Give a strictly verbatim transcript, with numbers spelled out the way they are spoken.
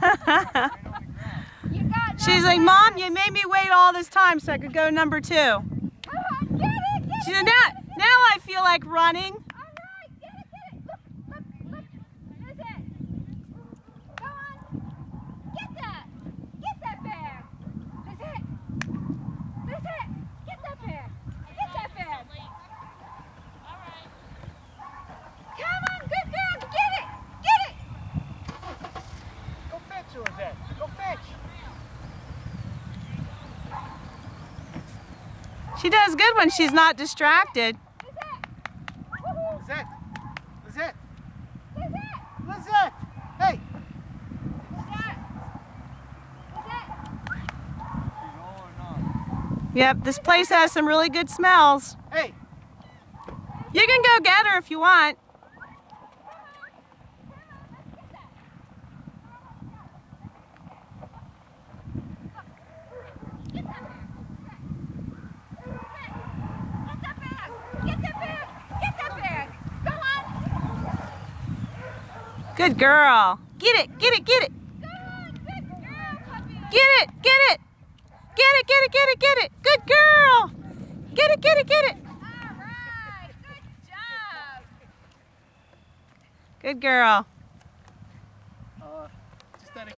She's like, Mom, you made me wait all this time so I could go number two. Get it, get She said, now, now I feel like running. All right, get it, get it. Look, look, look. Lizette. Go on. Get that. Get that bag. Lizette. Lizette. Get that bag. Get that bag. All right. Come on, good girl. Get it. Get it. Go fetch her, Lizette. Go fetch. She does good when she's not distracted. Lizette. Lizette. Lizette. Lizette. Hey. Yep, this place has some really good smells. Hey. You can go get her if you want. Good girl. Get it, get it, get it. Go on, good girl, puppy. Get it, get it. Get it, get it, get it, get it. Good girl. Get it, get it, get it. All right, good job. Good girl.